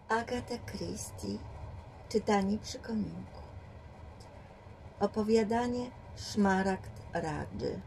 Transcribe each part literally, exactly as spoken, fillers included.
Agatha Christie. Czytanie przy kominku. Opowiadanie Szmaragd Radży.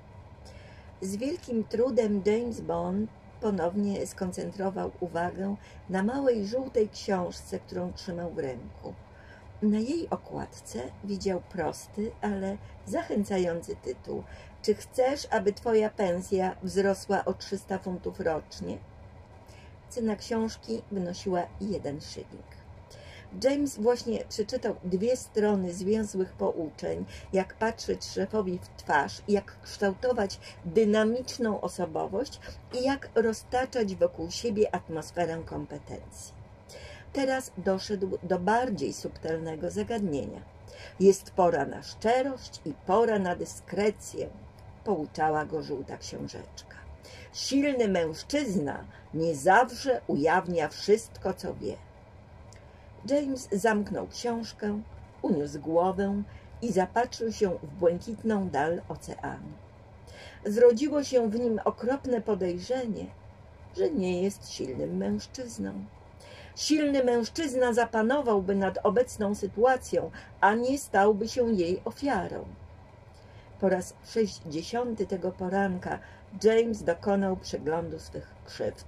Z wielkim trudem James Bond ponownie skoncentrował uwagę na małej żółtej książce, którą trzymał w ręku. Na jej okładce widział prosty, ale zachęcający tytuł: Czy chcesz, aby twoja pensja wzrosła o trzysta funtów rocznie? Cena książki wynosiła jeden szyling. James właśnie przeczytał dwie strony zwięzłych pouczeń, jak patrzeć szefowi w twarz, jak kształtować dynamiczną osobowość i jak roztaczać wokół siebie atmosferę kompetencji. Teraz doszedł do bardziej subtelnego zagadnienia. Jest pora na szczerość i pora na dyskrecję, pouczała go żółta książeczka. Silny mężczyzna nie zawsze ujawnia wszystko, co wie. James zamknął książkę, uniósł głowę i zapatrzył się w błękitną dal oceanu. Zrodziło się w nim okropne podejrzenie, że nie jest silnym mężczyzną. Silny mężczyzna zapanowałby nad obecną sytuacją, a nie stałby się jej ofiarą. Po raz sześćdziesiąty tego poranka James dokonał przeglądu swych krzywd.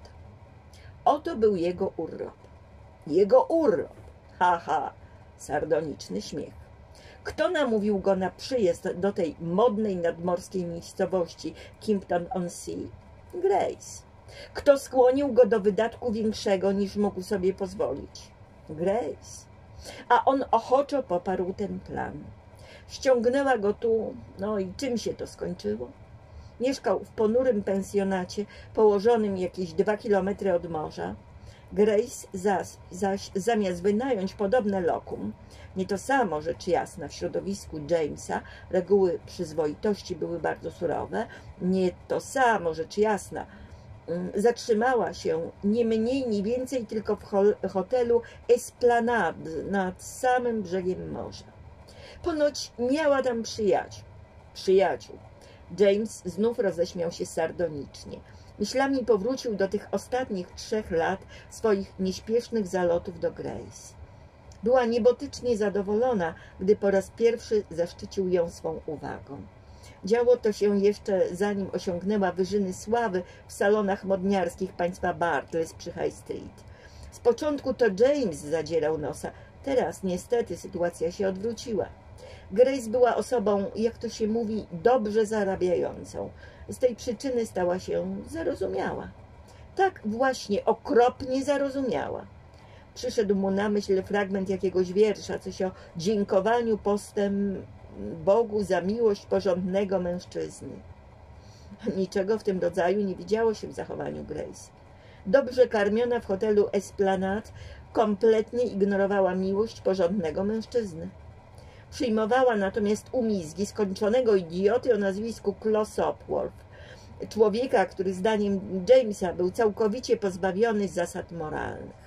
Oto był jego urlop. Jego urlop! Ha, ha! Sardoniczny śmiech. Kto namówił go na przyjazd do tej modnej nadmorskiej miejscowości Kimpton-on-Sea? Grace. Kto skłonił go do wydatku większego, niż mógł sobie pozwolić? Grace. A on ochoczo poparł ten plan. Ściągnęła go tu, no i czym się to skończyło? Mieszkał w ponurym pensjonacie, położonym jakieś dwa kilometry od morza. Grace zaś, zaś zamiast wynająć podobne lokum, nie to samo, rzecz jasna, w środowisku Jamesa reguły przyzwoitości były bardzo surowe, nie to samo, rzecz jasna, zatrzymała się nie mniej, nie więcej tylko w hotelu Esplanade nad samym brzegiem morza. Ponoć miała tam przyjaciół. Przyjaciół. James znów roześmiał się sardonicznie. Myślami powrócił do tych ostatnich trzech lat swoich nieśpiesznych zalotów do Grace. Była niebotycznie zadowolona, gdy po raz pierwszy zaszczycił ją swą uwagą. Działo to się jeszcze zanim osiągnęła wyżyny sławy w salonach modniarskich państwa Bartles przy High Street. Z początku to James zadzierał nosa, teraz niestety sytuacja się odwróciła. Grace była osobą, jak to się mówi, dobrze zarabiającą. Z tej przyczyny stała się zarozumiała. Tak właśnie, okropnie zarozumiała. Przyszedł mu na myśl fragment jakiegoś wiersza, coś o dziękowaniu postem Bogu za miłość porządnego mężczyzny. Niczego w tym rodzaju nie widziało się w zachowaniu Grace. Dobrze karmiona w hotelu Esplanade kompletnie ignorowała miłość porządnego mężczyzny. Przyjmowała natomiast umizgi skończonego idioty o nazwisku Claw Sopworth, człowieka, który zdaniem Jamesa był całkowicie pozbawiony zasad moralnych.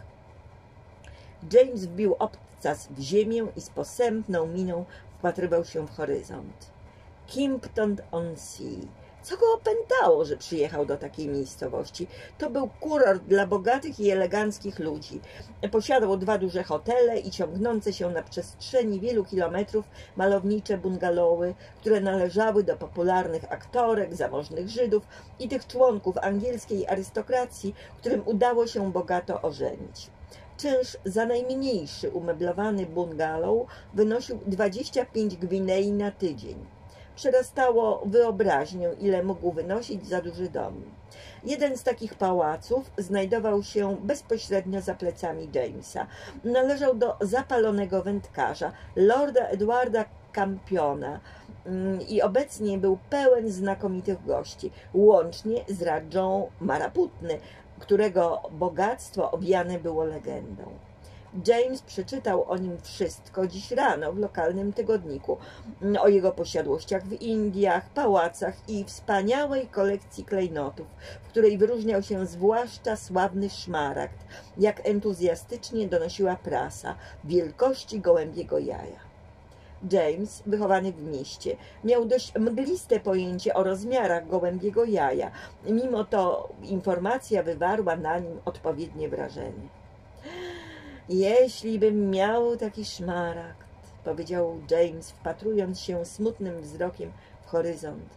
James wbił obcas w ziemię i z posępną miną wpatrywał się w horyzont. Kimpton-on-Sea. Co go opętało, że przyjechał do takiej miejscowości? To był kurort dla bogatych i eleganckich ludzi. Posiadał dwa duże hotele i ciągnące się na przestrzeni wielu kilometrów malownicze bungalowy, które należały do popularnych aktorek, zamożnych Żydów i tych członków angielskiej arystokracji, którym udało się bogato ożenić. Czynsz za najmniejszy umeblowany bungalow wynosił dwadzieścia pięć gwinei na tydzień. Przerastało wyobraźnię, ile mógł wynosić za duży dom. Jeden z takich pałaców znajdował się bezpośrednio za plecami Jamesa. Należał do zapalonego wędkarza, lorda Edwarda Campiona, i obecnie był pełen znakomitych gości, łącznie z Radżą Maraputny, którego bogactwo owiane było legendą. James przeczytał o nim wszystko dziś rano w lokalnym tygodniku, o jego posiadłościach w Indiach, pałacach i wspaniałej kolekcji klejnotów, w której wyróżniał się zwłaszcza sławny szmaragd, jak entuzjastycznie donosiła prasa, wielkości gołębiego jaja. James, wychowany w mieście, miał dość mgliste pojęcie o rozmiarach gołębiego jaja. Mimo to informacja wywarła na nim odpowiednie wrażenie. Jeśli bym miał taki szmaragd, powiedział James, wpatrując się smutnym wzrokiem w horyzont.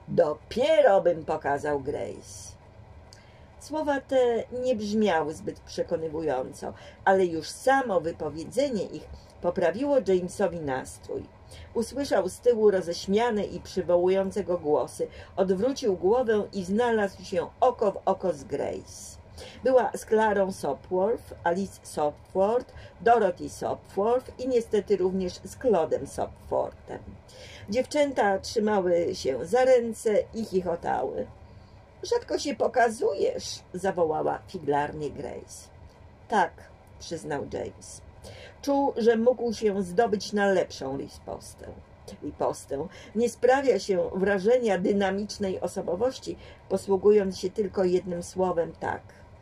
Dopiero bym pokazał Grace. Słowa te nie brzmiały zbyt przekonywująco, ale już samo wypowiedzenie ich poprawiło Jamesowi nastrój. Usłyszał z tyłu roześmiane i przywołujące go głosy. Odwrócił głowę i znalazł się oko w oko z Grace. Była z Clarą Sopworth, Alice Sopworth, Dorothy Sopworth i niestety również z Claudem Sopworthem. Dziewczęta trzymały się za ręce i chichotały. Rzadko się pokazujesz, zawołała figlarnie Grace. Tak, przyznał James. Czuł, że mógł się zdobyć na lepszą ripostę. ripostę. Nie sprawia się wrażenia dynamicznej osobowości, posługując się tylko jednym słowem tak.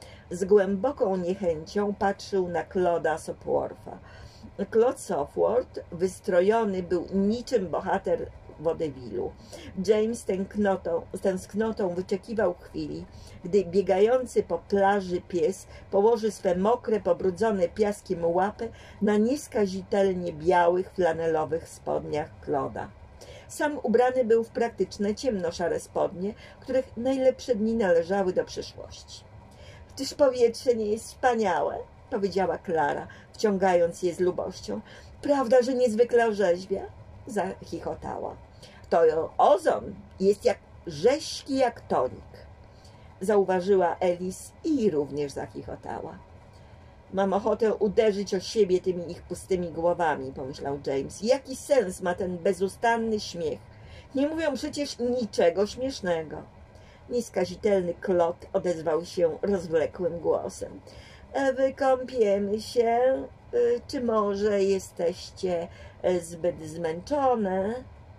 Z głęboką niechęcią patrzył na Clauda Sopwortha. Claude Sopworth wystrojony był niczym bohater wodewilu. James tęsknotą, tęsknotą wyczekiwał chwili, gdy biegający po plaży pies położy swe mokre, pobrudzone piaskiem łapy na nieskazitelnie białych, flanelowych spodniach Claude'a. Sam ubrany był w praktyczne, ciemnoszare spodnie, których najlepsze dni należały do przyszłości. — Czyż powietrze nie jest wspaniałe? — powiedziała Klara, wciągając je z lubością. — Prawda, że niezwykle orzeźwia? — zachichotała. — To ozon jest jak rześki jak tonik — zauważyła Alice i również zachichotała. — Mam ochotę uderzyć o siebie tymi ich pustymi głowami — pomyślał James. — Jaki sens ma ten bezustanny śmiech? Nie mówią przecież niczego śmiesznego. Nieskazitelny Claude odezwał się rozwlekłym głosem. — Wykąpiemy się. Czy może jesteście zbyt zmęczone?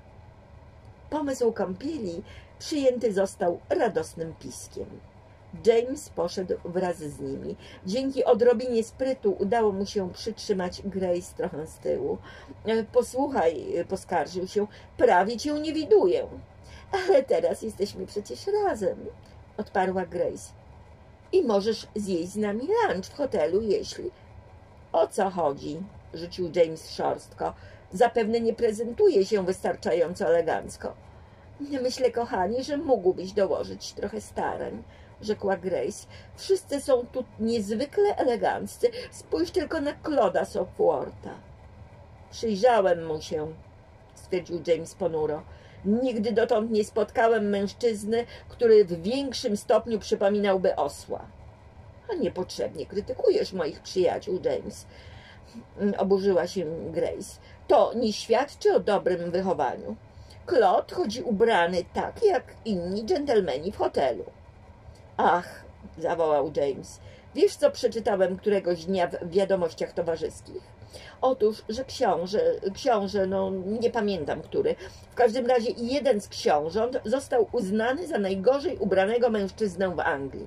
Pomysł kąpieli przyjęty został radosnym piskiem. James poszedł wraz z nimi. Dzięki odrobinie sprytu udało mu się przytrzymać Grace trochę z tyłu. — Posłuchaj, poskarżył się, prawie cię nie widuję. — Ale teraz jesteśmy przecież razem, odparła Grace. I możesz zjeść z nami lunch w hotelu, jeśli... O co chodzi? Rzucił James szorstko. Zapewne nie prezentuje się wystarczająco elegancko. Myślę, kochanie, że mógłbyś dołożyć trochę starań, rzekła Grace. Wszyscy są tu niezwykle eleganccy. Spójrz tylko na Clauda Sopwortha. Przyjrzałem mu się, stwierdził James ponuro. Nigdy dotąd nie spotkałem mężczyzny, który w większym stopniu przypominałby osła. A niepotrzebnie krytykujesz moich przyjaciół, James. Oburzyła się Grace. To nie świadczy o dobrym wychowaniu. Claude chodzi ubrany tak, jak inni dżentelmeni w hotelu. Ach, zawołał James. Wiesz, co przeczytałem któregoś dnia w wiadomościach towarzyskich? Otóż, że książę, książę, no nie pamiętam który, w każdym razie jeden z książąt został uznany za najgorzej ubranego mężczyznę w Anglii.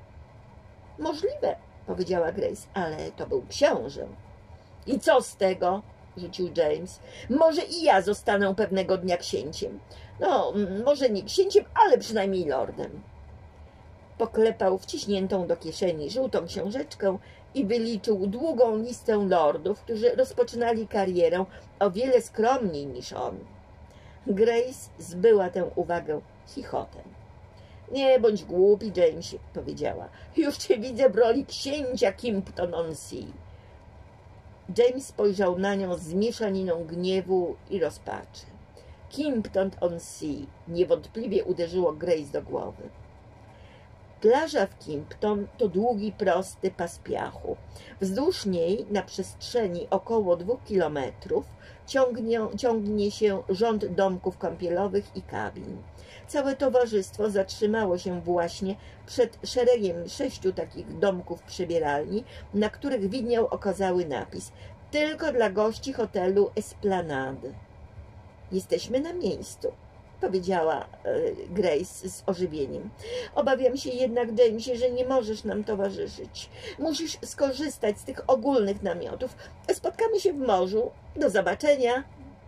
Możliwe, powiedziała Grace, ale to był książę. I co z tego? Rzucił James. Może i ja zostanę pewnego dnia księciem. No, może nie księciem, ale przynajmniej lordem. Poklepał wciśniętą do kieszeni żółtą książeczkę i wyliczył długą listę lordów, którzy rozpoczynali karierę o wiele skromniej niż on. Grace zbyła tę uwagę chichotem. Nie bądź głupi, Jamesie, powiedziała. Już cię widzę w roli księcia Kimpton-on-Sea. James spojrzał na nią z mieszaniną gniewu i rozpaczy. Kimpton-on-Sea niewątpliwie uderzyło Grace do głowy. Plaża w Kimpton to długi, prosty pas piachu. Wzdłuż niej na przestrzeni około dwóch kilometrów ciągnie, ciągnie się rząd domków kąpielowych i kabin. Całe towarzystwo zatrzymało się właśnie przed szeregiem sześciu takich domków przybieralni, na których widniał okazały napis – tylko dla gości hotelu Esplanade. Jesteśmy na miejscu, powiedziała Grace z ożywieniem. Obawiam się jednak, Jamesie, że nie możesz nam towarzyszyć. Musisz skorzystać z tych ogólnych namiotów. Spotkamy się w morzu. Do zobaczenia.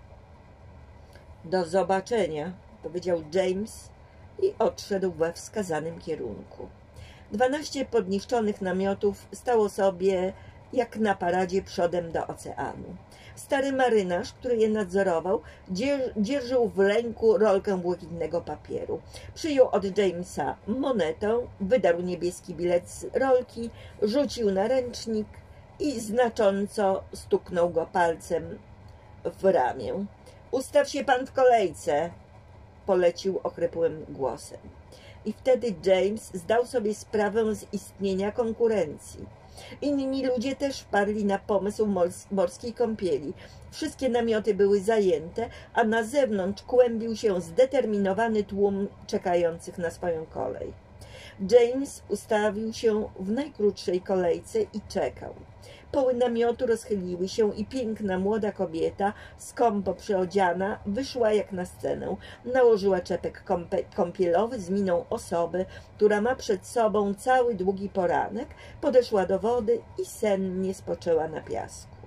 Do zobaczenia, powiedział James i odszedł we wskazanym kierunku. Dwanaście podniszczonych namiotów stało sobie jak na paradzie przodem do oceanu. Stary marynarz, który je nadzorował, dzierżył w ręku rolkę błękitnego papieru. Przyjął od Jamesa monetę, wydarł niebieski bilet z rolki, rzucił na ręcznik i znacząco stuknął go palcem w ramię. Ustaw się pan w kolejce, polecił ochrypłym głosem. I wtedy James zdał sobie sprawę z istnienia konkurencji. Inni ludzie też wpadli na pomysł morskiej kąpieli. Wszystkie namioty były zajęte, a na zewnątrz kłębił się zdeterminowany tłum czekających na swoją kolej. James ustawił się w najkrótszej kolejce i czekał. Poły namiotu rozchyliły się i piękna młoda kobieta, skąpo przyodziana, wyszła jak na scenę. Nałożyła czepek kąpielowy z miną osoby, która ma przed sobą cały długi poranek, podeszła do wody i sennie spoczęła na piasku.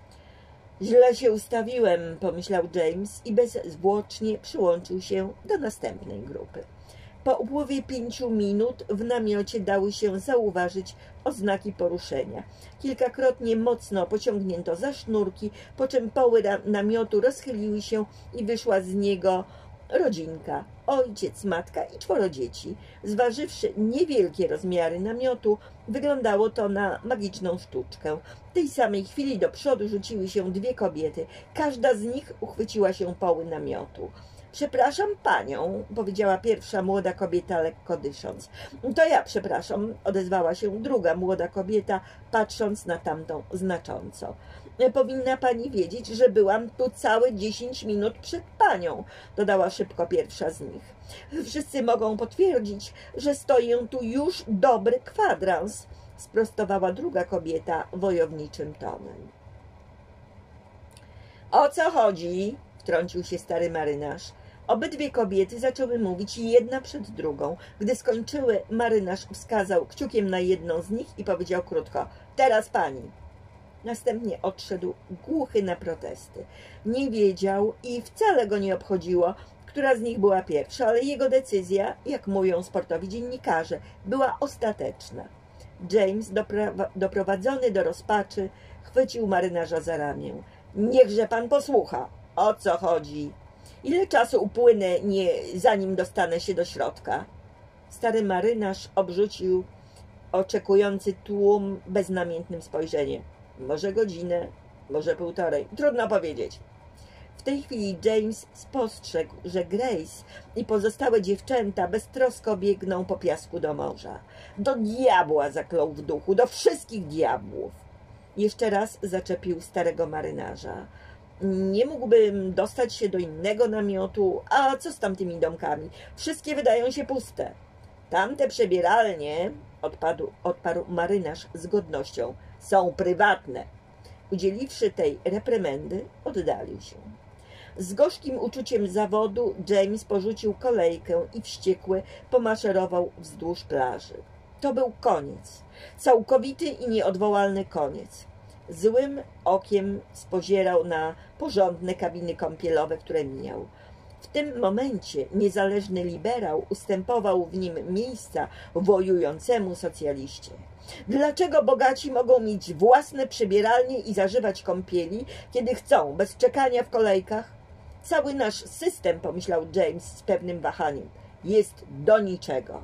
Źle się ustawiłem, pomyślał James i bezzwłocznie przyłączył się do następnej grupy. Po upływie pięciu minut w namiocie dały się zauważyć oznaki poruszenia. Kilkakrotnie mocno pociągnięto za sznurki, po czym poły namiotu rozchyliły się i wyszła z niego rodzinka, ojciec, matka i czworo dzieci. Zważywszy niewielkie rozmiary namiotu, wyglądało to na magiczną sztuczkę. W tej samej chwili do przodu rzuciły się dwie kobiety. Każda z nich uchwyciła się poły namiotu. Przepraszam panią, powiedziała pierwsza młoda kobieta, lekko dysząc. To ja przepraszam, odezwała się druga młoda kobieta, patrząc na tamtą znacząco. Powinna pani wiedzieć, że byłam tu całe dziesięć minut przed panią, dodała szybko pierwsza z nich. Wszyscy mogą potwierdzić, że stoję tu już dobry kwadrans, sprostowała druga kobieta wojowniczym tonem. O co chodzi? Wtrącił się stary marynarz. Obydwie kobiety zaczęły mówić jedna przed drugą. Gdy skończyły, marynarz wskazał kciukiem na jedną z nich i powiedział krótko: teraz pani. Następnie odszedł głuchy na protesty. Nie wiedział i wcale go nie obchodziło, która z nich była pierwsza, ale jego decyzja, jak mówią sportowi dziennikarze, była ostateczna. James, doprowadzony do rozpaczy, chwycił marynarza za ramię. Niechże pan posłucha. O co chodzi? Ile czasu upłynie, nie, zanim dostanę się do środka? Stary marynarz obrzucił oczekujący tłum beznamiętnym spojrzeniem. Może godzinę, może półtorej. Trudno powiedzieć. W tej chwili James spostrzegł, że Grace i pozostałe dziewczęta beztrosko biegną po piasku do morza. Do diabła, zaklął w duchu, do wszystkich diabłów. Jeszcze raz zaczepił starego marynarza. Nie mógłbym dostać się do innego namiotu, a co z tamtymi domkami? Wszystkie wydają się puste. Tamte przebieralnie, odpadł, odparł marynarz z godnością, są prywatne. Udzieliwszy tej reprymendy, oddalił się. Z gorzkim uczuciem zawodu James porzucił kolejkę i wściekły pomaszerował wzdłuż plaży. To był koniec. Całkowity i nieodwołalny koniec. Złym okiem spozierał na porządne kabiny kąpielowe, które mijał. W tym momencie niezależny liberał ustępował w nim miejsca wojującemu socjaliście. Dlaczego bogaci mogą mieć własne przebieralnie i zażywać kąpieli, kiedy chcą, bez czekania w kolejkach? Cały nasz system, pomyślał James z pewnym wahaniem, jest do niczego.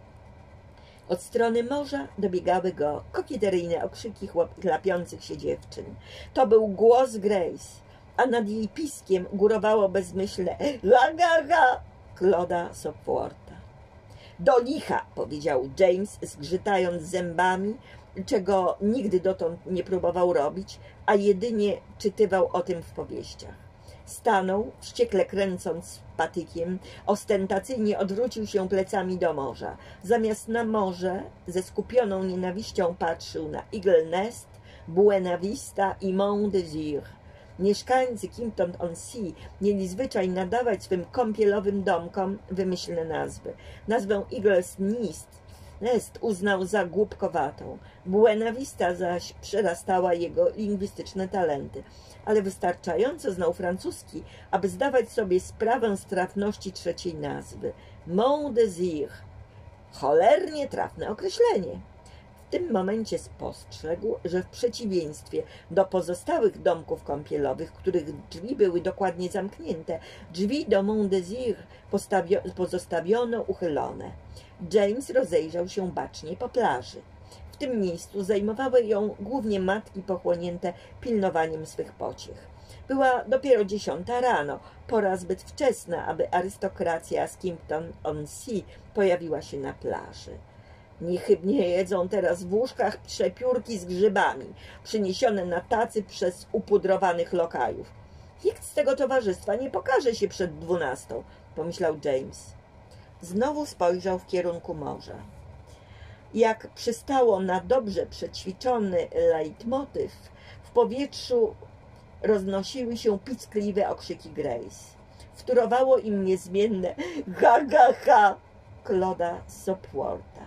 Od strony morza dobiegały go kokieteryjne okrzyki chlapiących się dziewczyn. To był głos Grace, a nad jej piskiem górowało bezmyślne la ga ga Claude'a Sopworta. Do licha, powiedział James, zgrzytając zębami, czego nigdy dotąd nie próbował robić, a jedynie czytywał o tym w powieściach. Stanął, wściekle kręcąc patykiem, ostentacyjnie odwrócił się plecami do morza. Zamiast na morze ze skupioną nienawiścią patrzył na Eagle Nest, Buena Vista i Mont Desir. Mieszkańcy Kimpton-on-Sea mieli zwyczaj nadawać swym kąpielowym domkom wymyślne nazwy. Nazwę Eagle's Nest Nest uznał za głupkowatą. Buena Vista zaś przerastała jego lingwistyczne talenty, ale wystarczająco znał francuski, aby zdawać sobie sprawę z trafności trzeciej nazwy. Mont Desir. Cholernie trafne określenie. W W tym momencie spostrzegł, że w przeciwieństwie do pozostałych domków kąpielowych, których drzwi były dokładnie zamknięte, drzwi do Mont Désir pozostawiono uchylone. James rozejrzał się bacznie po plaży. W tym miejscu zajmowały ją głównie matki pochłonięte pilnowaniem swych pociech. Była dopiero dziesiąta rano, pora zbyt wczesna, aby arystokracja Skimpton-on-Sea pojawiła się na plaży. Niechybnie jedzą teraz w łóżkach przepiórki z grzybami, przyniesione na tacy przez upudrowanych lokajów. Nikt z tego towarzystwa nie pokaże się przed dwunastą, pomyślał James. Znowu spojrzał w kierunku morza. Jak przystało na dobrze przećwiczony leitmotyw, w powietrzu roznosiły się piskliwe okrzyki Grace. Wtórowało im niezmienne ha, ha, ha Claude'a Sopworta.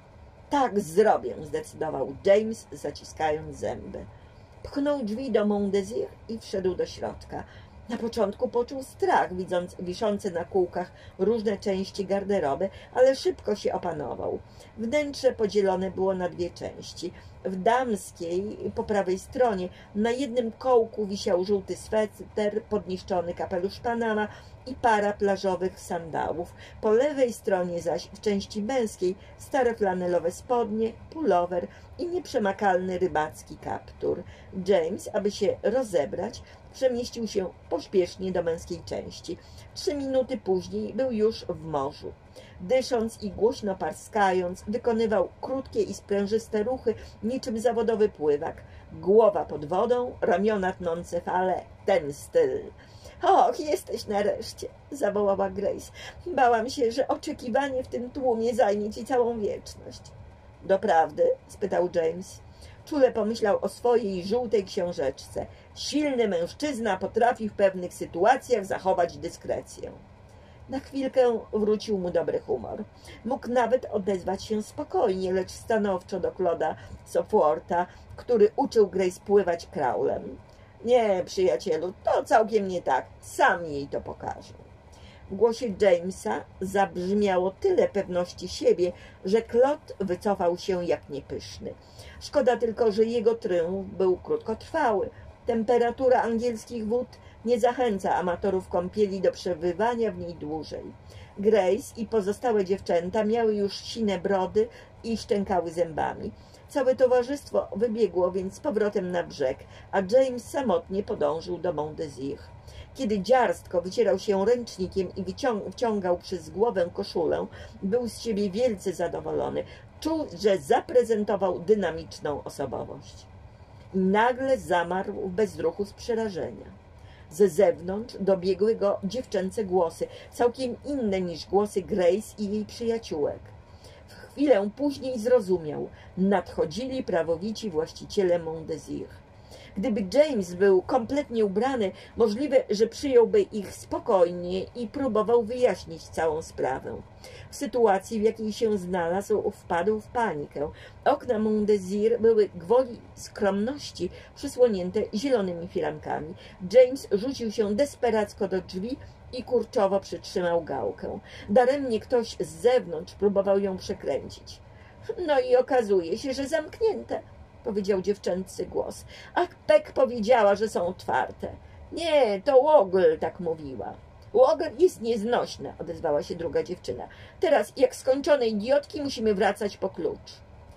Tak zrobię, zdecydował James, zaciskając zęby. Pchnął drzwi do Mont Désir i wszedł do środka. Na początku poczuł strach, widząc wiszące na kółkach różne części garderoby, ale szybko się opanował. Wnętrze podzielone było na dwie części. W damskiej, po prawej stronie, na jednym kołku wisiał żółty sweter, podniszczony kapelusz Panama i para plażowych sandałów. Po lewej stronie zaś, w części męskiej, stare flanelowe spodnie, pulower i nieprzemakalny rybacki kaptur. James, aby się rozebrać, przemieścił się pośpiesznie do męskiej części. Trzy minuty później był już w morzu. Dysząc i głośno parskając, wykonywał krótkie i sprężyste ruchy, niczym zawodowy pływak. Głowa pod wodą, ramiona tnące fale, ten styl. Och, jesteś nareszcie, zawołała Grace. Bałam się, że oczekiwanie w tym tłumie zajmie ci całą wieczność. Doprawdy? Spytał James. Czule pomyślał o swojej żółtej książeczce. Silny mężczyzna potrafi w pewnych sytuacjach zachować dyskrecję. Na chwilkę wrócił mu dobry humor. Mógł nawet odezwać się spokojnie, lecz stanowczo do Claude'a Sopworta, który uczył Grace pływać kraulem. Nie, przyjacielu, to całkiem nie tak. Sam jej to pokażę. W głosie Jamesa zabrzmiało tyle pewności siebie, że Claude wycofał się jak niepyszny. Szkoda tylko, że jego tryumf był krótkotrwały. Temperatura angielskich wód nie zachęca amatorów kąpieli do przebywania w niej dłużej. Grace i pozostałe dziewczęta miały już sine brody i szczękały zębami. Całe towarzystwo wybiegło więc z powrotem na brzeg, a James samotnie podążył do Mont Désir. Kiedy dziarstko wycierał się ręcznikiem i wciągał przez głowę koszulę, był z siebie wielce zadowolony. Czuł, że zaprezentował dynamiczną osobowość. I nagle zamarł w bezruchu z przerażenia. Ze zewnątrz dobiegły go dziewczęce głosy, całkiem inne niż głosy Grace i jej przyjaciółek. W chwilę później zrozumiał, nadchodzili prawowici właściciele Mont Désir. Gdyby James był kompletnie ubrany, możliwe, że przyjąłby ich spokojnie i próbował wyjaśnić całą sprawę. W sytuacji, w jakiej się znalazł, wpadł w panikę. Okna Mont Désir były gwoli skromności przysłonięte zielonymi filankami. James rzucił się desperacko do drzwi i kurczowo przytrzymał gałkę. Daremnie ktoś z zewnątrz próbował ją przekręcić. No i okazuje się, że zamknięte, powiedział dziewczęcy głos. Ach, Peck powiedziała, że są otwarte. Nie, to Woggle tak mówiła. Woggle jest nieznośna, odezwała się druga dziewczyna. Teraz, jak skończone idiotki, musimy wracać po klucz.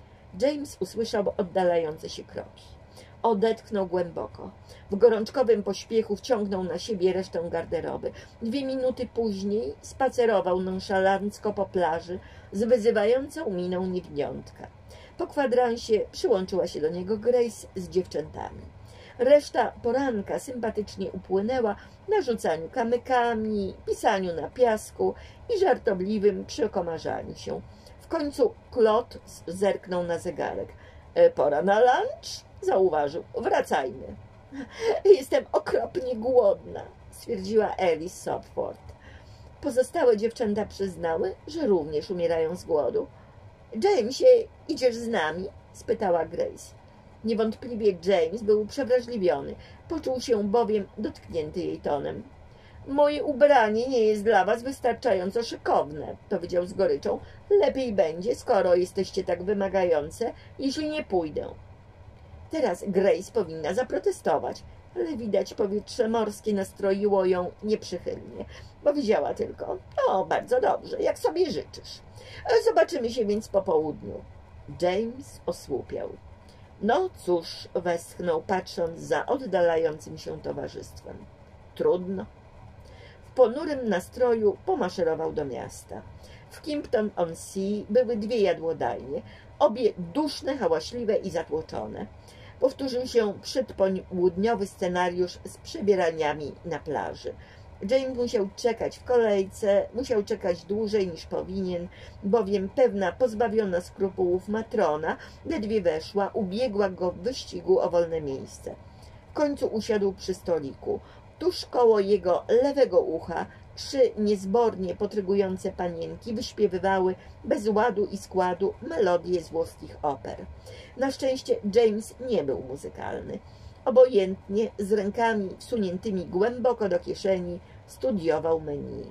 James usłyszał oddalające się kroki. Odetchnął głęboko. W gorączkowym pośpiechu wciągnął na siebie resztę garderoby. Dwie minuty później spacerował nonszalancko po plaży z wyzywającą miną niewniątka. Po kwadransie przyłączyła się do niego Grace z dziewczętami. Reszta poranka sympatycznie upłynęła na rzucaniu kamykami, pisaniu na piasku i żartobliwym przekomarzaniu się. W końcu Claude zerknął na zegarek. E, pora na lunch? Zauważył. Wracajmy. Jestem okropnie głodna, stwierdziła Alice Sopwort. Pozostałe dziewczęta przyznały, że również umierają z głodu. Jamesie, idziesz z nami? Spytała Grace. Niewątpliwie James był przewrażliwiony. Poczuł się bowiem dotknięty jej tonem. Moje ubranie nie jest dla was wystarczająco szykowne, powiedział z goryczą. Lepiej będzie, skoro jesteście tak wymagające, jeśli nie pójdę. Teraz Grace powinna zaprotestować, ale widać powietrze morskie nastroiło ją nieprzychylnie. Powiedziała tylko: o, bardzo dobrze, jak sobie życzysz. Zobaczymy się więc po południu. James osłupiał. No cóż, westchnął, patrząc za oddalającym się towarzystwem. Trudno. W ponurym nastroju pomaszerował do miasta. W Kimpton-on-Sea były dwie jadłodajnie, obie duszne, hałaśliwe i zatłoczone. Powtórzył się przedpołudniowy scenariusz z przebieraniami na plaży. James musiał czekać w kolejce, musiał czekać dłużej niż powinien, bowiem pewna pozbawiona skrupułów matrona ledwie weszła, ubiegła go w wyścigu o wolne miejsce. W końcu usiadł przy stoliku. Tuż koło jego lewego ucha trzy niezbornie potrygujące panienki wyśpiewywały bez ładu i składu melodie z włoskich oper. Na szczęście James nie był muzykalny. Obojętnie, z rękami wsuniętymi głęboko do kieszeni, studiował menu.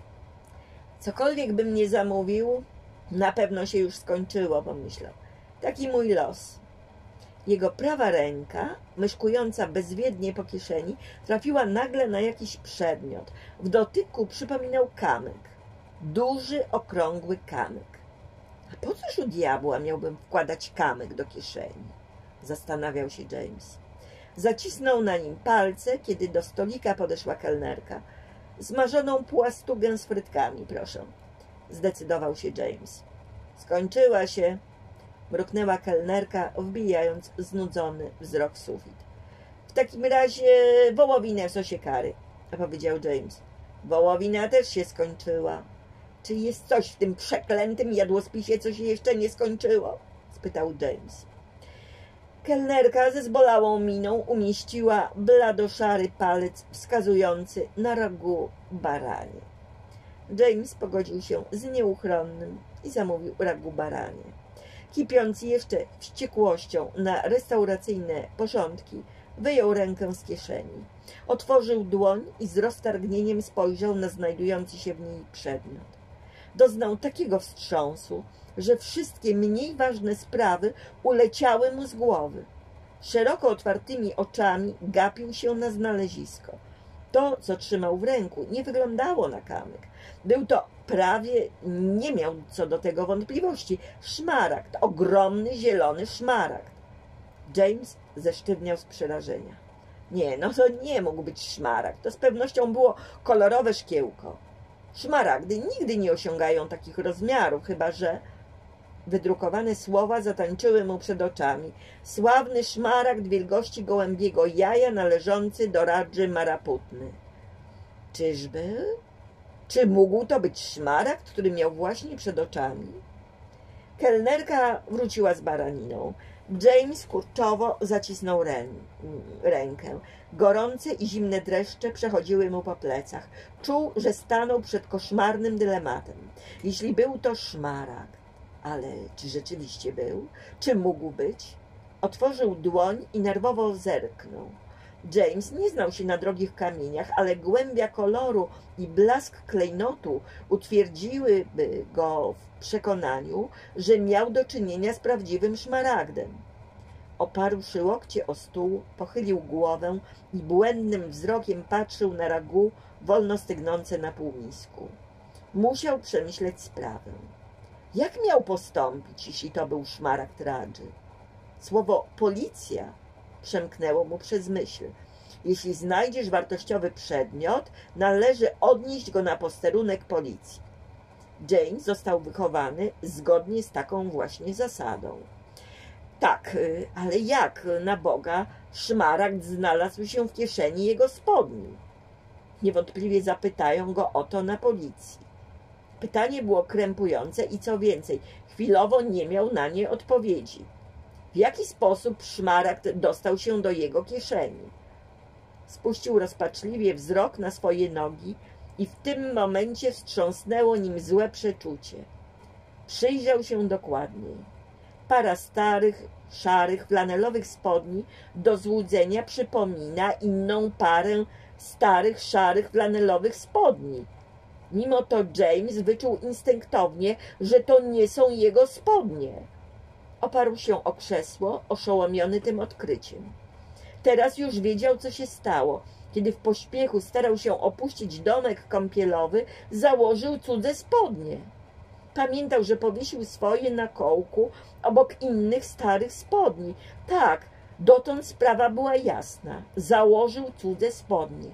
Cokolwiek bym nie zamówił, na pewno się już skończyło, pomyślał. Taki mój los. Jego prawa ręka, myszkująca bezwiednie po kieszeni, trafiła nagle na jakiś przedmiot. W dotyku przypominał kamyk. Duży, okrągły kamyk. A po cóż u diabła miałbym wkładać kamyk do kieszeni? Zastanawiał się James. Zacisnął na nim palce, kiedy do stolika podeszła kelnerka. Smażoną płastugę z frytkami, proszę. Zdecydował się James. Skończyła się, mruknęła kelnerka, wbijając znudzony wzrok w sufit. W takim razie wołowinę w sosie curry, powiedział James. Wołowina też się skończyła. Czy jest coś w tym przeklętym jadłospisie, co się jeszcze nie skończyło? Spytał James. Kelnerka ze zbolałą miną umieściła bladoszary palec wskazujący na ragu baranie. James pogodził się z nieuchronnym i zamówił ragu baranie. Kipiąc jeszcze wściekłością na restauracyjne porządki, wyjął rękę z kieszeni. Otworzył dłoń i z roztargnieniem spojrzał na znajdujący się w niej przedmiot. Doznał takiego wstrząsu, że wszystkie mniej ważne sprawy uleciały mu z głowy. Szeroko otwartymi oczami gapił się na znalezisko. To, co trzymał w ręku, nie wyglądało na kamyk. Był to prawie, nie miał co do tego wątpliwości, szmaragd, ogromny, zielony szmaragd. James zesztywniał z przerażenia. Nie, no to nie mógł być szmaragd. To z pewnością było kolorowe szkiełko. Szmaragdy nigdy nie osiągają takich rozmiarów, chyba że... Wydrukowane słowa zatańczyły mu przed oczami. Sławny szmaragd wielkości gołębiego jaja należący do Radży Maraputny. Czyżby? Czy mógł to być szmaragd, który miał właśnie przed oczami? Kelnerka wróciła z baraniną. James kurczowo zacisnął rę rękę. Gorące i zimne dreszcze przechodziły mu po plecach. Czuł, że stanął przed koszmarnym dylematem. Jeśli był to szmaragd, ale czy rzeczywiście był? Czy mógł być? Otworzył dłoń i nerwowo zerknął. James nie znał się na drogich kamieniach, ale głębia koloru i blask klejnotu utwierdziłyby go w przekonaniu, że miał do czynienia z prawdziwym szmaragdem. Oparłszy łokcie o stół, pochylił głowę i błędnym wzrokiem patrzył na ragu wolno stygnące na półmisku. Musiał przemyśleć sprawę. Jak miał postąpić, jeśli to był szmaragd Radży? Słowo policja przemknęło mu przez myśl. Jeśli znajdziesz wartościowy przedmiot, należy odnieść go na posterunek policji. James został wychowany zgodnie z taką właśnie zasadą. Tak, ale jak, na Boga, szmaragd znalazł się w kieszeni jego spodni? Niewątpliwie zapytają go o to na policji. Pytanie było krępujące i co więcej, chwilowo nie miał na nie odpowiedzi. W jaki sposób szmaragd dostał się do jego kieszeni? Spuścił rozpaczliwie wzrok na swoje nogi i w tym momencie wstrząsnęło nim złe przeczucie. Przyjrzał się dokładniej. Para starych, szarych, flanelowych spodni do złudzenia przypomina inną parę starych, szarych, flanelowych spodni. Mimo to James wyczuł instynktownie, że to nie są jego spodnie. Oparł się o krzesło, oszołomiony tym odkryciem. Teraz już wiedział, co się stało. Kiedy w pośpiechu starał się opuścić domek kąpielowy, założył cudze spodnie. Pamiętał, że powiesił swoje na kołku obok innych starych spodni. Tak, dotąd sprawa była jasna. Założył cudze spodnie.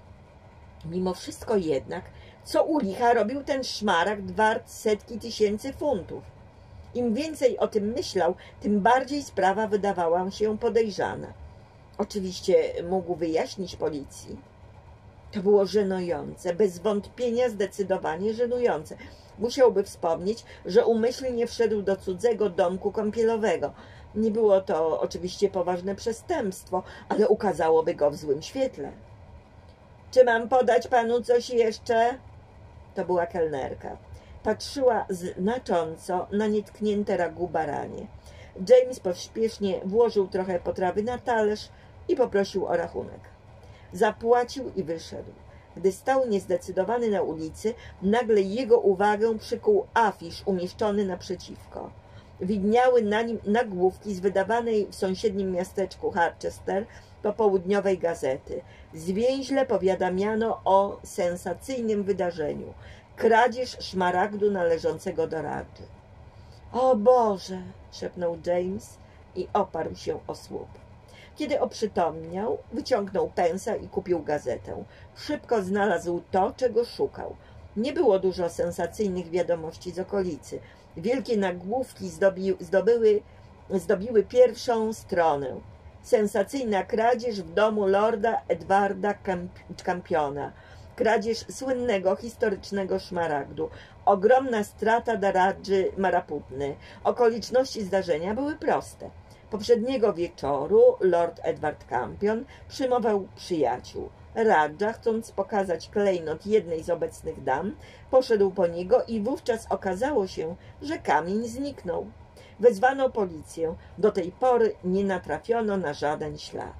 Mimo wszystko jednak, co u licha robił ten szmaragd wart setki tysięcy funtów. Im więcej o tym myślał, tym bardziej sprawa wydawała mu się podejrzana. Oczywiście mógł wyjaśnić policji. To było żenujące, bez wątpienia zdecydowanie żenujące. Musiałby wspomnieć, że umyślnie wszedł do cudzego domku kąpielowego. Nie było to oczywiście poważne przestępstwo, ale ukazałoby go w złym świetle. Czy mam podać panu coś jeszcze? To była kelnerka. Patrzyła znacząco na nietknięte ragu baranie. James pośpiesznie włożył trochę potrawy na talerz i poprosił o rachunek. Zapłacił i wyszedł. Gdy stał niezdecydowany na ulicy, nagle jego uwagę przykuł afisz umieszczony naprzeciwko. Widniały na nim nagłówki z wydawanej w sąsiednim miasteczku Harchester popołudniowej gazety. Zwięźle powiadamiano o sensacyjnym wydarzeniu. Kradzież szmaragdu należącego do Radży. O Boże! Szepnął James i oparł się o słup. Kiedy oprzytomniał, wyciągnął pensa i kupił gazetę. Szybko znalazł to, czego szukał. Nie było dużo sensacyjnych wiadomości z okolicy. Wielkie nagłówki zdobi, zdobyły, zdobiły pierwszą stronę. Sensacyjna kradzież w domu lorda Edwarda Campiona. Kradzież słynnego, historycznego szmaragdu. Ogromna strata dla Radży Maraputny. Okoliczności zdarzenia były proste. Poprzedniego wieczoru lord Edward Campion przyjmował przyjaciół. Radża, chcąc pokazać klejnot jednej z obecnych dam, poszedł po niego i wówczas okazało się, że kamień zniknął. Wezwano policję. Do tej pory nie natrafiono na żaden ślad.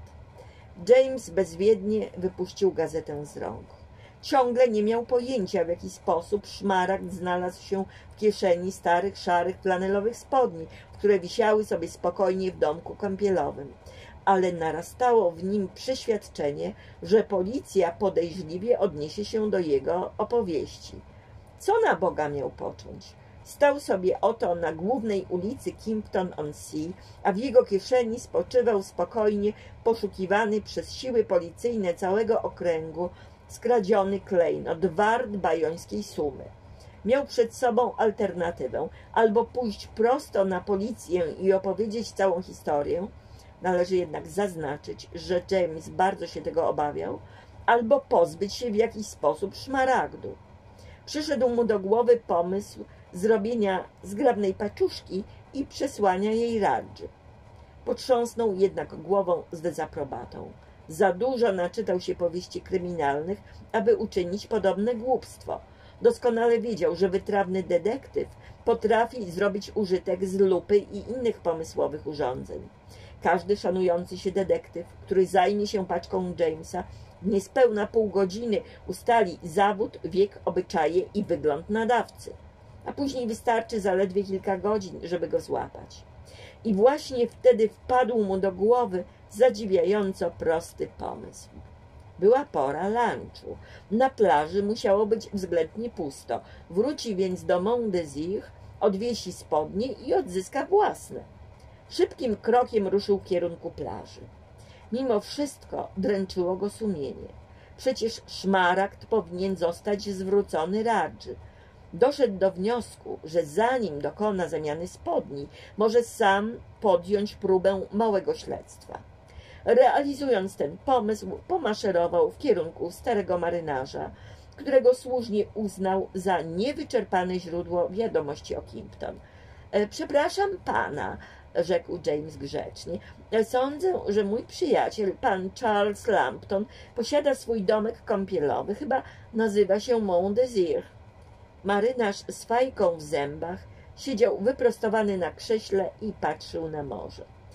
James bezwiednie wypuścił gazetę z rąk. Ciągle nie miał pojęcia, w jaki sposób szmaragd znalazł się w kieszeni starych, szarych, flanelowych spodni, które wisiały sobie spokojnie w domku kąpielowym. Ale narastało w nim przeświadczenie, że policja podejrzliwie odniesie się do jego opowieści. Co na Boga miał począć? Stał sobie oto na głównej ulicy Kimpton-on-Sea, a w jego kieszeni spoczywał spokojnie poszukiwany przez siły policyjne całego okręgu skradziony klejnot wart bajońskiej sumy. Miał przed sobą alternatywę: albo pójść prosto na policję i opowiedzieć całą historię, należy jednak zaznaczyć, że James bardzo się tego obawiał, albo pozbyć się w jakiś sposób szmaragdu. Przyszedł mu do głowy pomysł zrobienia zgrabnej paczuszki i przesłania jej Radży. Potrząsnął jednak głową z dezaprobatą. Za dużo naczytał się powieści kryminalnych, aby uczynić podobne głupstwo. Doskonale wiedział, że wytrawny detektyw potrafi zrobić użytek z lupy i innych pomysłowych urządzeń. Każdy szanujący się detektyw, który zajmie się paczką Jamesa, w niespełna pół godziny ustali zawód, wiek, obyczaje i wygląd nadawcy. A później wystarczy zaledwie kilka godzin, żeby go złapać. I właśnie wtedy wpadł mu do głowy zadziwiająco prosty pomysł. Była pora lunchu. Na plaży musiało być względnie pusto. Wróci więc do Mont Désir, odwiesi spodnie i odzyska własne. Szybkim krokiem ruszył w kierunku plaży. Mimo wszystko dręczyło go sumienie. Przecież szmaragd powinien zostać zwrócony Radży. Doszedł do wniosku, że zanim dokona zamiany spodni, może sam podjąć próbę małego śledztwa. Realizując ten pomysł, pomaszerował w kierunku starego marynarza, którego słusznie uznał za niewyczerpane źródło wiadomości o Kimpton. E, przepraszam pana, rzekł James grzecznie. Sądzę, że mój przyjaciel, pan Charles Lambton, posiada swój domek kąpielowy. Chyba nazywa się Mont Désir. Marynarz z fajką w zębach siedział wyprostowany na krześle i patrzył na morze.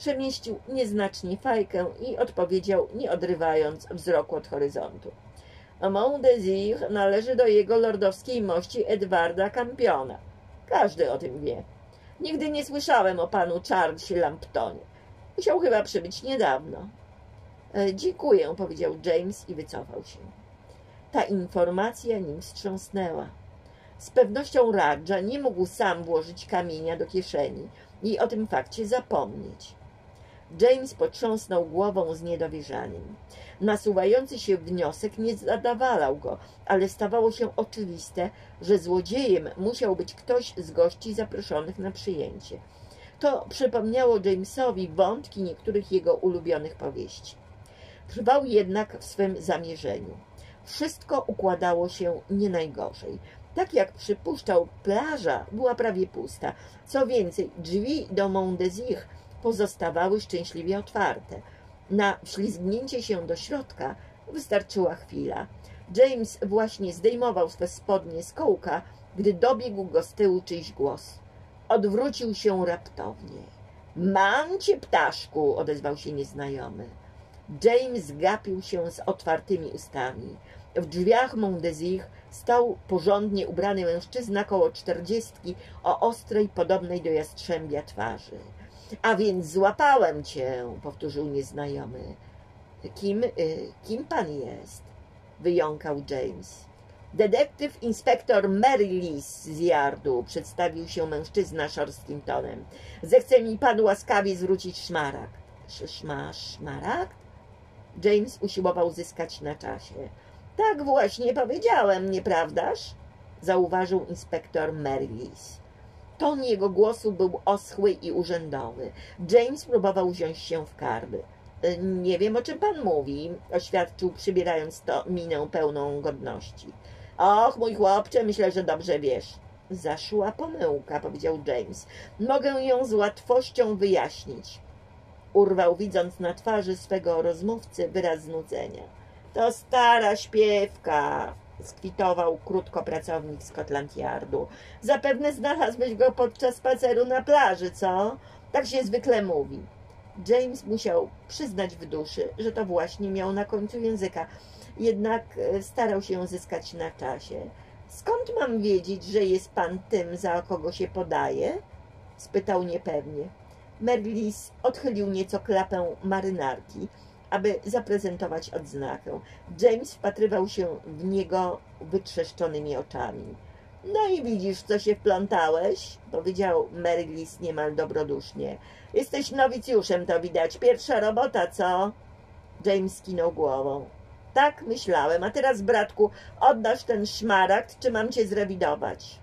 Przemieścił nieznacznie fajkę i odpowiedział, nie odrywając wzroku od horyzontu. Mont Désir należy do jego lordowskiej mości Edwarda Campiona. Każdy o tym wie. Nigdy nie słyszałem o panu Charlesie Lamptonie. Musiał chyba przybyć niedawno. E, dziękuję, powiedział James i wycofał się. Ta informacja nim wstrząsnęła. Z pewnością Radża nie mógł sam włożyć kamienia do kieszeni i o tym fakcie zapomnieć. James potrząsnął głową z niedowierzaniem. Nasuwający się wniosek nie zadawalał go, ale stawało się oczywiste, że złodziejem musiał być ktoś z gości zaproszonych na przyjęcie. To przypomniało Jamesowi wątki niektórych jego ulubionych powieści. Trwał jednak w swym zamierzeniu. Wszystko układało się nie najgorzej. Tak jak przypuszczał, plaża była prawie pusta. Co więcej, drzwi do Mont Désir pozostawały szczęśliwie otwarte. Na wślizgnięcie się do środka wystarczyła chwila. James właśnie zdejmował swe spodnie z kołka, gdy dobiegł go z tyłu czyjś głos. Odwrócił się raptownie. — Mam cię, ptaszku! — odezwał się nieznajomy. James gapił się z otwartymi ustami. W drzwiach Mont Désir stał porządnie ubrany mężczyzna koło czterdziestki o ostrej, podobnej do jastrzębia twarzy. — A więc złapałem cię! — powtórzył nieznajomy. — Kim, y, kim pan jest? — wyjąkał James. — Detektyw inspektor Mary Lees z Yardu — przedstawił się mężczyzna szorstkim tonem. — Zechce mi pan łaskawie zwrócić szmaragd. — Szma, szmaragd? James usiłował zyskać na czasie. — Tak właśnie powiedziałem, nieprawdaż? — zauważył inspektor Mary Lees. Ton jego głosu był oschły i urzędowy. James próbował wziąć się w karby. — Nie wiem, o czym pan mówi — oświadczył, przybierając to minę pełną godności. — Och, mój chłopcze, myślę, że dobrze wiesz. — Zaszła pomyłka — powiedział James. — Mogę ją z łatwością wyjaśnić. Urwał, widząc na twarzy swego rozmówcy wyraz znudzenia. — To stara śpiewka — skwitował krótko pracownik Scotland Yardu. — Zapewne znalazłeś go podczas spaceru na plaży, co? Tak się zwykle mówi. James musiał przyznać w duszy, że to właśnie miał na końcu języka, jednak starał się zyskać na czasie. — Skąd mam wiedzieć, że jest pan tym, za kogo się podaje? — spytał niepewnie. Merlis odchylił nieco klapę marynarki, aby zaprezentować odznakę. James wpatrywał się w niego wytrzeszczonymi oczami. — No i widzisz, co się wplątałeś? — powiedział Merlis niemal dobrodusznie. — Jesteś nowicjuszem, to widać. Pierwsza robota, co? James skinął głową. — Tak myślałem. A teraz, bratku, oddasz ten szmaragd, czy mam cię zrewidować?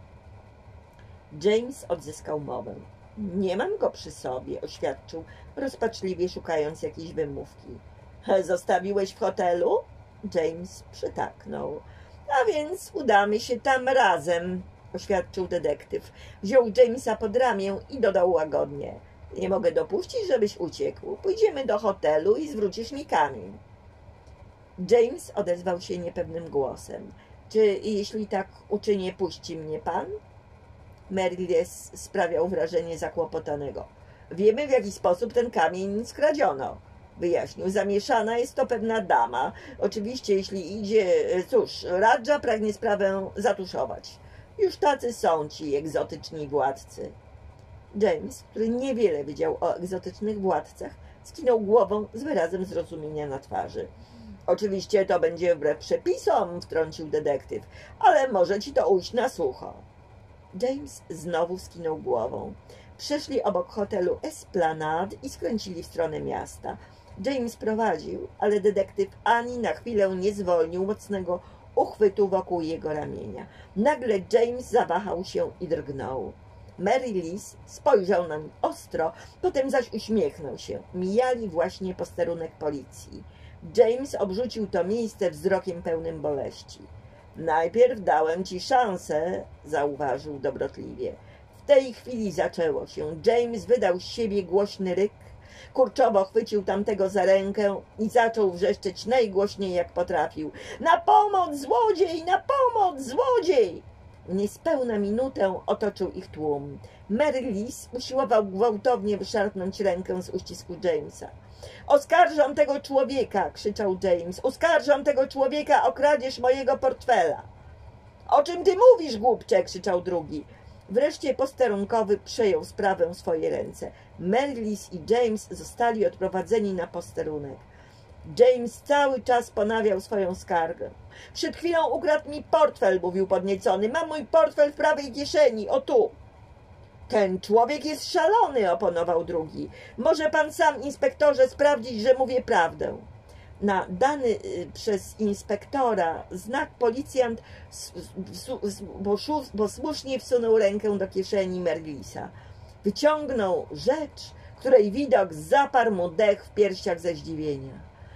James odzyskał mowę. — Nie mam go przy sobie — oświadczył, rozpaczliwie szukając jakiejś wymówki. — Zostawiłeś w hotelu? James przytaknął. — A więc udamy się tam razem — oświadczył detektyw. Wziął Jamesa pod ramię i dodał łagodnie. — Nie mogę dopuścić, żebyś uciekł. Pójdziemy do hotelu i zwrócisz mi kamień. James odezwał się niepewnym głosem. — Czy jeśli tak uczynię, puści mnie pan? Merlis sprawiał wrażenie zakłopotanego. — Wiemy, w jaki sposób ten kamień skradziono — wyjaśnił. — Zamieszana jest to pewna dama. Oczywiście, jeśli idzie... Cóż, Radża pragnie sprawę zatuszować. Już tacy są ci egzotyczni władcy. James, który niewiele wiedział o egzotycznych władcach, skinął głową z wyrazem zrozumienia na twarzy. — Oczywiście to będzie wbrew przepisom — wtrącił detektyw — ale może ci to ujść na sucho. James znowu skinął głową. Przeszli obok hotelu Esplanade i skręcili w stronę miasta. James prowadził, ale detektyw ani na chwilę nie zwolnił mocnego uchwytu wokół jego ramienia. Nagle James zawahał się i drgnął. Mary Lees spojrzał na nim ostro, potem zaś uśmiechnął się. Mijali właśnie posterunek policji. James obrzucił to miejsce wzrokiem pełnym boleści. Najpierw dałem ci szansę, zauważył dobrotliwie. W tej chwili zaczęło się. James wydał z siebie głośny ryk, kurczowo chwycił tamtego za rękę i zaczął wrzeszczeć najgłośniej jak potrafił. Na pomoc, złodziej! Na pomoc, złodziej! Niespełna minutę otoczył ich tłum. Mary Liz usiłował gwałtownie wyszarpnąć rękę z uścisku Jamesa. Oskarżam tego człowieka, krzyczał James. Oskarżam tego człowieka o kradzież mojego portfela. O czym ty mówisz, głupcze? Krzyczał drugi. Wreszcie posterunkowy przejął sprawę w swoje ręce. Mary Liz i James zostali odprowadzeni na posterunek. James cały czas ponawiał swoją skargę. Przed chwilą ukradł mi portfel, mówił podniecony. Mam mój portfel w prawej kieszeni, o tu. Ten człowiek jest szalony, oponował drugi. Może pan sam, inspektorze, sprawdzić, że mówię prawdę. Na dany przez inspektora znak policjant posłusznie wsunął rękę do kieszeni Mary Lisa. Wyciągnął rzecz, której widok zaparł mu dech w piersiach ze zdziwienia.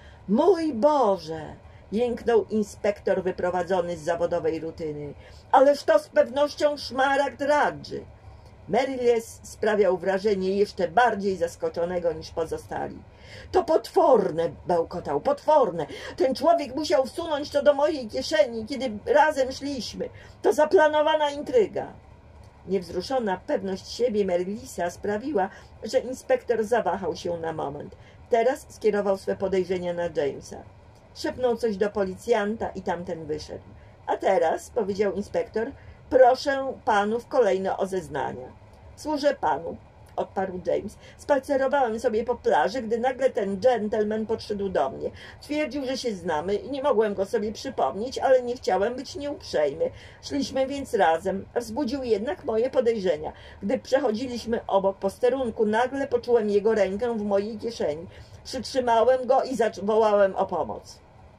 Mój Boże! Jęknął inspektor wyprowadzony z zawodowej rutyny. Ależ to z pewnością szmaragd Radży. Mary Liz sprawiał wrażenie jeszcze bardziej zaskoczonego niż pozostali. To potworne, bełkotał, potworne. Ten człowiek musiał wsunąć to do mojej kieszeni, kiedy razem szliśmy. To zaplanowana intryga. Niewzruszona pewność siebie Mary Lisa sprawiła, że inspektor zawahał się na moment. Teraz skierował swe podejrzenia na Jamesa. Szepnął coś do policjanta i tamten wyszedł. A teraz, powiedział inspektor, proszę panów kolejno o zeznania. Służę panu, odparł James. Spacerowałem sobie po plaży, gdy nagle ten gentleman podszedł do mnie. Twierdził, że się znamy i nie mogłem go sobie przypomnieć, ale nie chciałem być nieuprzejmy. Szliśmy więc razem. Wzbudził jednak moje podejrzenia. Gdy przechodziliśmy obok posterunku, nagle poczułem jego rękę w mojej kieszeni. Przytrzymałem go i zawołałem o pomoc.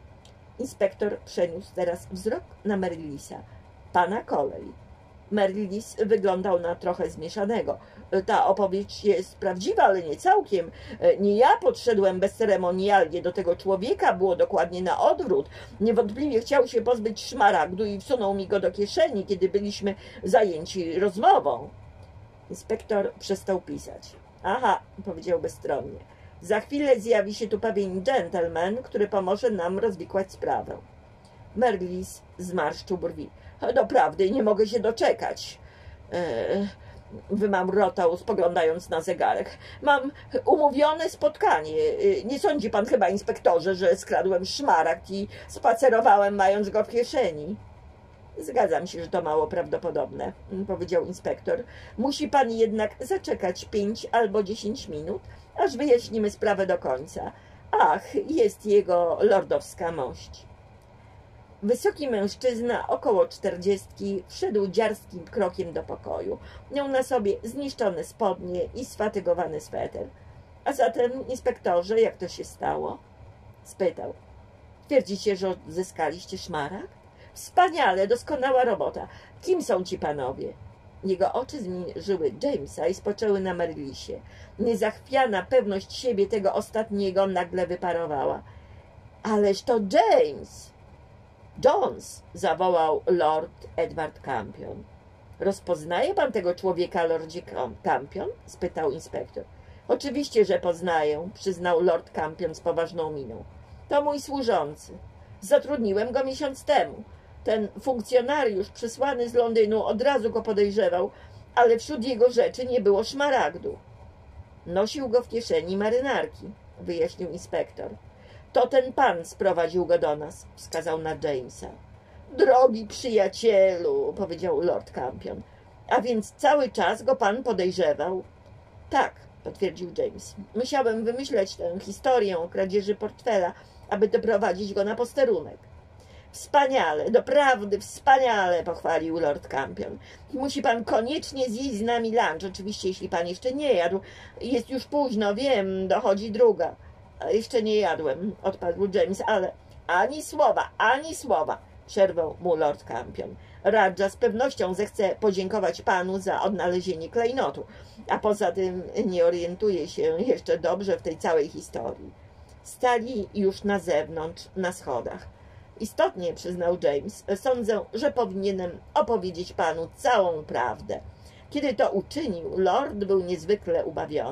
Inspektor przeniósł teraz wzrok na Mary Lisa. Pana kolej. Mary Liz wyglądał na trochę zmieszanego. Ta opowieść jest prawdziwa, ale nie całkiem. Nie ja podszedłem bezceremonialnie do tego człowieka, było dokładnie na odwrót. Niewątpliwie chciał się pozbyć szmaragdu i wsunął mi go do kieszeni, kiedy byliśmy zajęci rozmową. Inspektor przestał pisać. Aha, powiedział bezstronnie. Za chwilę zjawi się tu pewien gentleman, który pomoże nam rozwikłać sprawę. Mary Liz zmarszczył brwi. Doprawdy nie mogę się doczekać. Eee, wymamrotał, spoglądając na zegarek. Mam umówione spotkanie. Nie sądzi pan chyba, inspektorze, że skradłem szmaragd i spacerowałem, mając go w kieszeni? Zgadzam się, że to mało prawdopodobne, powiedział inspektor. Musi pan jednak zaczekać pięć albo dziesięć minut, aż wyjaśnimy sprawę do końca. Ach, jest jego lordowska mość. Wysoki mężczyzna, około czterdziestki, wszedł dziarskim krokiem do pokoju. Miał na sobie zniszczone spodnie i sfatygowany sweter. A zatem, inspektorze, jak to się stało? Spytał. Twierdzicie, że odzyskaliście szmaragd? Wspaniale, doskonała robota. Kim są ci panowie? Jego oczy zmierzyły Jamesa i spoczęły na Mary Lisie. Niezachwiana pewność siebie tego ostatniego nagle wyparowała. Ależ to James! Jones! Zawołał Lord Edward Campion. Rozpoznaje pan tego człowieka, lordzie Campion? Spytał inspektor. Oczywiście, że poznaję, przyznał Lord Campion z poważną miną. To mój służący. Zatrudniłem go miesiąc temu. Ten funkcjonariusz przysłany z Londynu od razu go podejrzewał, ale wśród jego rzeczy nie było szmaragdu. Nosił go w kieszeni marynarki, wyjaśnił inspektor. To ten pan sprowadził go do nas, wskazał na Jamesa. Drogi przyjacielu, powiedział Lord Campion. A więc cały czas go pan podejrzewał? Tak, potwierdził James. Musiałem wymyśleć tę historię o kradzieży portfela, aby doprowadzić go na posterunek. Wspaniale, doprawdy wspaniale, pochwalił Lord Campion. Musi pan koniecznie zjeść z nami lunch, oczywiście, jeśli pan jeszcze nie jadł. Jest już późno, wiem, dochodzi druga. Jeszcze nie jadłem, odparł James, ale ani słowa, ani słowa, przerwał mu Lord Campion. Radża z pewnością zechce podziękować panu za odnalezienie klejnotu, a poza tym nie orientuje się jeszcze dobrze w tej całej historii. Stali już na zewnątrz, na schodach. Istotnie, przyznał James, sądzę, że powinienem opowiedzieć panu całą prawdę. Kiedy to uczynił, lord był niezwykle ubawiony.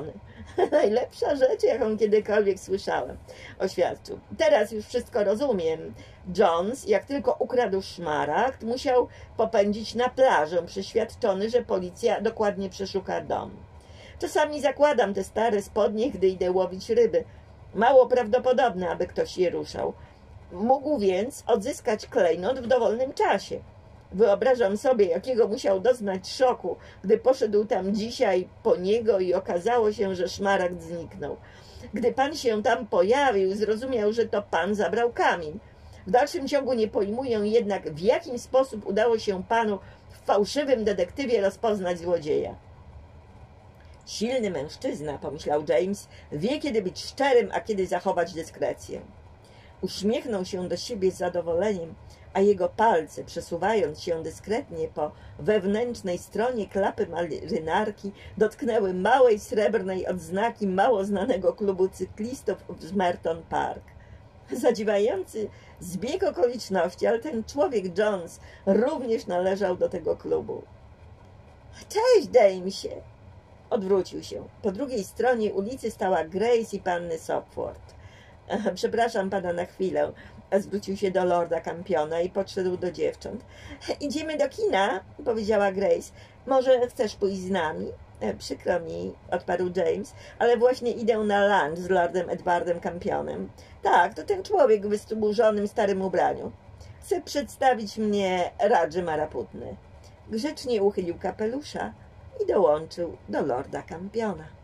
Najlepsza rzecz, jaką kiedykolwiek słyszałem, oświadczył. Teraz już wszystko rozumiem. Jones, jak tylko ukradł szmaragd, musiał popędzić na plażę, przeświadczony, że policja dokładnie przeszuka dom. Czasami zakładam te stare spodnie, gdy idę łowić ryby. Mało prawdopodobne, aby ktoś je ruszał. Mógł więc odzyskać klejnot w dowolnym czasie. Wyobrażam sobie, jakiego musiał doznać szoku, gdy poszedł tam dzisiaj po niego i okazało się, że szmaragd zniknął. Gdy pan się tam pojawił, zrozumiał, że to pan zabrał kamień. W dalszym ciągu nie pojmuję jednak, w jaki sposób udało się panu w fałszywym detektywie rozpoznać złodzieja. Silny mężczyzna, pomyślał James, wie, kiedy być szczerym, a kiedy zachować dyskrecję. Uśmiechnął się do siebie z zadowoleniem, a jego palce, przesuwając się dyskretnie po wewnętrznej stronie klapy marynarki, dotknęły małej srebrnej odznaki mało znanego klubu cyklistów w Merton Park. Zadziwiający zbieg okoliczności, ale ten człowiek Jones również należał do tego klubu. Cześć, Jamesie! Odwrócił się. Po drugiej stronie ulicy stała Grace i panny Sopwort. Przepraszam pana na chwilę. Zwrócił się do lorda Campiona i podszedł do dziewcząt. Idziemy do kina, powiedziała Grace. Może chcesz pójść z nami? Przykro mi, odparł James, ale właśnie idę na lunch z lordem Edwardem Campionem. Tak, to ten człowiek w wystuburzonym starym ubraniu. Chce przedstawić mnie Radży Maraputny. Grzecznie uchylił kapelusza i dołączył do lorda Campiona.